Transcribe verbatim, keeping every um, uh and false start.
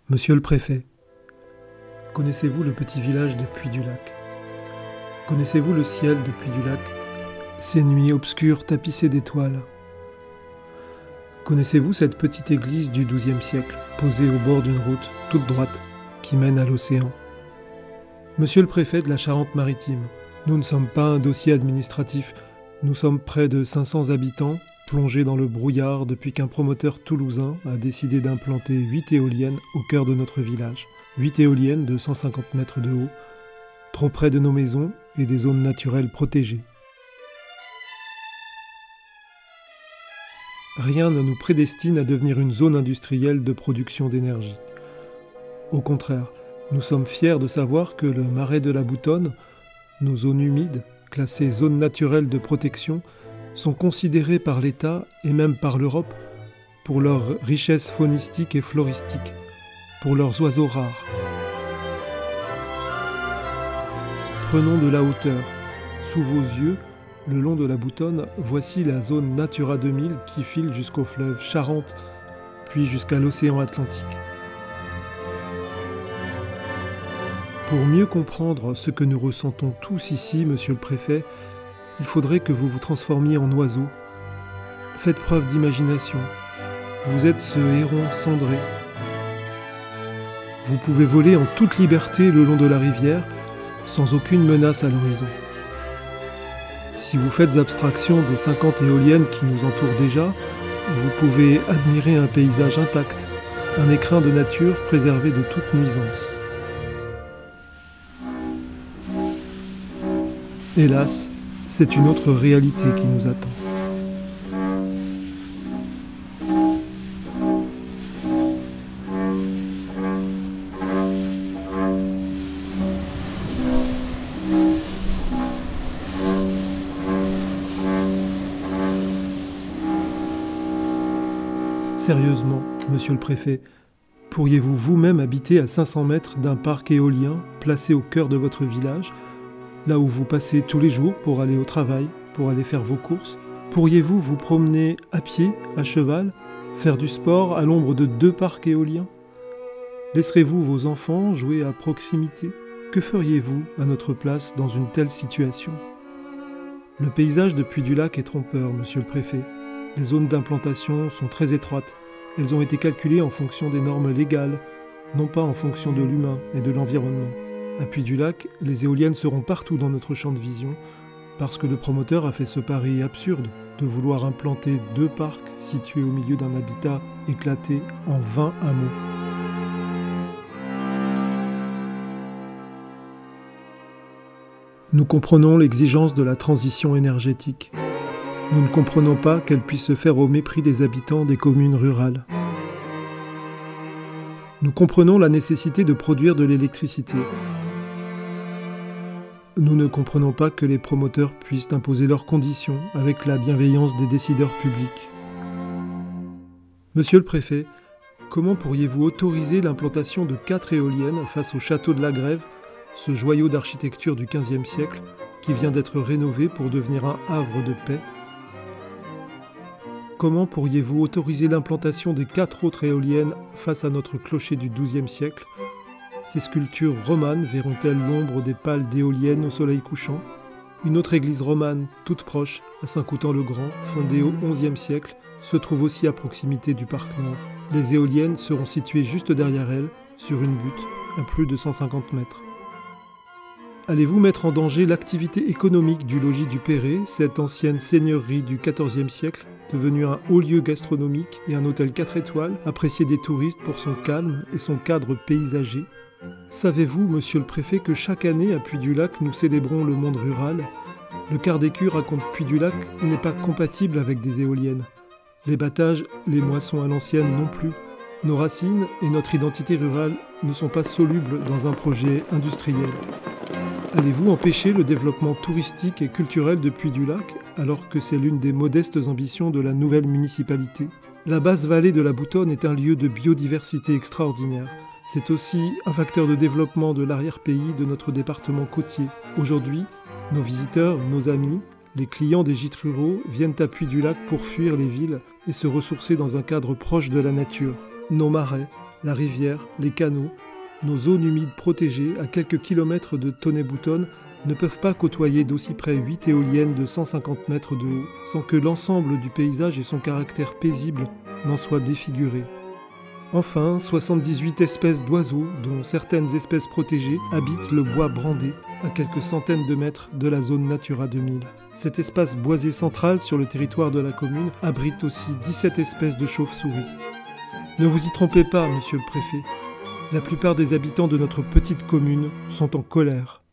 Monsieur le préfet, connaissez-vous le petit village de Puy-du-Lac? Connaissez-vous le ciel de Puy-du-Lac, ces nuits obscures tapissées d'étoiles? Connaissez-vous cette petite église du douzième siècle, posée au bord d'une route toute droite qui mène à l'océan? Monsieur le préfet de la Charente-Maritime, nous ne sommes pas un dossier administratif, nous sommes près de cinq cents habitants, plongés dans le brouillard depuis qu'un promoteur toulousain a décidé d'implanter huit éoliennes au cœur de notre village. huit éoliennes de cent cinquante mètres de haut, trop près de nos maisons et des zones naturelles protégées. Rien ne nous prédestine à devenir une zone industrielle de production d'énergie. Au contraire, nous sommes fiers de savoir que le marais de la Boutonne, nos zones humides, classées zones naturelles de protection, sont considérées par l'État et même par l'Europe pour leur richesse faunistique et floristique, pour leurs oiseaux rares. Prenons de la hauteur. Sous vos yeux, le long de la Boutonne, voici la zone Natura deux mille qui file jusqu'au fleuve Charente, puis jusqu'à l'océan Atlantique. Pour mieux comprendre ce que nous ressentons tous ici, monsieur le préfet, il faudrait que vous vous transformiez en oiseau. Faites preuve d'imagination. Vous êtes ce héron cendré. Vous pouvez voler en toute liberté le long de la rivière, sans aucune menace à l'horizon. Si vous faites abstraction des cinquante éoliennes qui nous entourent déjà, vous pouvez admirer un paysage intact, un écrin de nature préservé de toute nuisance. Hélas, c'est une autre réalité qui nous attend. Sérieusement, monsieur le préfet, pourriez-vous vous-même habiter à cinq cents mètres d'un parc éolien placé au cœur de votre village, là où vous passez tous les jours pour aller au travail, pour aller faire vos courses? Pourriez-vous vous promener à pied, à cheval, faire du sport à l'ombre de deux parcs éoliens? Laisserez-vous vos enfants jouer à proximité? Que feriez-vous à notre place dans une telle situation? Le paysage de Puy-du-Lac est trompeur, monsieur le préfet. Les zones d'implantation sont très étroites. Elles ont été calculées en fonction des normes légales, non pas en fonction de l'humain et de l'environnement. À Puy-du-Lac, les éoliennes seront partout dans notre champ de vision, parce que le promoteur a fait ce pari absurde de vouloir implanter deux parcs situés au milieu d'un habitat éclaté en vingt hameaux. Nous comprenons l'exigence de la transition énergétique. Nous ne comprenons pas qu'elle puisse se faire au mépris des habitants des communes rurales. Nous comprenons la nécessité de produire de l'électricité. Nous ne comprenons pas que les promoteurs puissent imposer leurs conditions avec la bienveillance des décideurs publics. Monsieur le préfet, comment pourriez-vous autoriser l'implantation de quatre éoliennes face au château de la Grève, ce joyau d'architecture du quinzième siècle qui vient d'être rénové pour devenir un havre de paix? Comment pourriez-vous autoriser l'implantation des quatre autres éoliennes face à notre clocher du douzième siècle? Ces sculptures romanes verront-elles l'ombre des pales d'éoliennes au soleil couchant? Une autre église romane, toute proche, à Saint-Coutan-le-Grand, fondée au onzième siècle, se trouve aussi à proximité du parc Nord. Les éoliennes seront situées juste derrière elle, sur une butte, à plus de cent cinquante mètres. Allez-vous mettre en danger l'activité économique du logis du Perret, cette ancienne seigneurie du quatorzième siècle, devenue un haut lieu gastronomique et un hôtel quatre étoiles, apprécié des touristes pour son calme et son cadre paysager? Savez-vous, monsieur le préfet, que chaque année à Puy-du-Lac, nous célébrons le monde rural? Le quart d'écu raconte Puy-du-Lac n'est pas compatible avec des éoliennes. Les battages, les moissons à l'ancienne non plus. Nos racines et notre identité rurale ne sont pas solubles dans un projet industriel. Allez-vous empêcher le développement touristique et culturel de Puy-du-Lac, alors que c'est l'une des modestes ambitions de la nouvelle municipalité? La basse vallée de la Boutonne est un lieu de biodiversité extraordinaire. C'est aussi un facteur de développement de l'arrière-pays de notre département côtier. Aujourd'hui, nos visiteurs, nos amis, les clients des gîtes ruraux viennent à Puy-du-Lac pour fuir les villes et se ressourcer dans un cadre proche de la nature. Nos marais, la rivière, les canaux, nos zones humides protégées à quelques kilomètres de Tonnay-Boutonne ne peuvent pas côtoyer d'aussi près huit éoliennes de cent cinquante mètres de haut, sans que l'ensemble du paysage et son caractère paisible n'en soient défigurés. Enfin, soixante-dix-huit espèces d'oiseaux, dont certaines espèces protégées, habitent le bois brandé, à quelques centaines de mètres de la zone Natura deux mille. Cet espace boisé central sur le territoire de la commune abrite aussi dix-sept espèces de chauves-souris. Ne vous y trompez pas, monsieur le préfet. La plupart des habitants de notre petite commune sont en colère.